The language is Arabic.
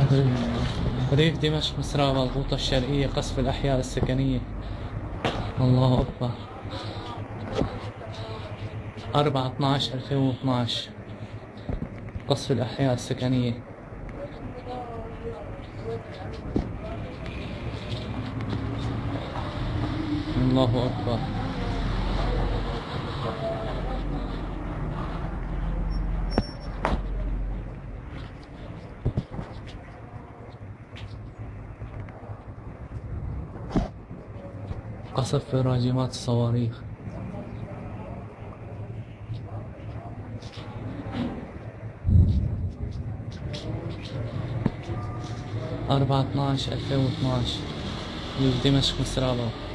ريف دمشق مسراوة الغوطة الشرقية قصف الأحياء السكنية. الله أكبر. 4/12/2012 قصف الأحياء السكنية. الله أكبر. قصف في راجمات الصواريخ. 4/12/2012 في دمشق مسراوة.